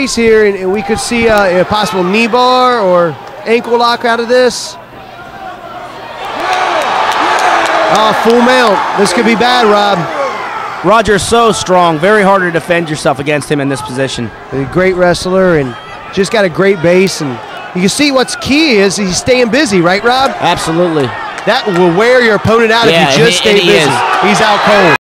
here, and we could see a possible knee bar or ankle lock out of this. Oh, full mount. This could be bad, Rob. Roger's so strong. Very hard to defend yourself against him in this position. A great wrestler and just got a great base. And you can see what's key is he's staying busy, right, Rob? Absolutely. That will wear your opponent out if you just stay busy. He's out cold.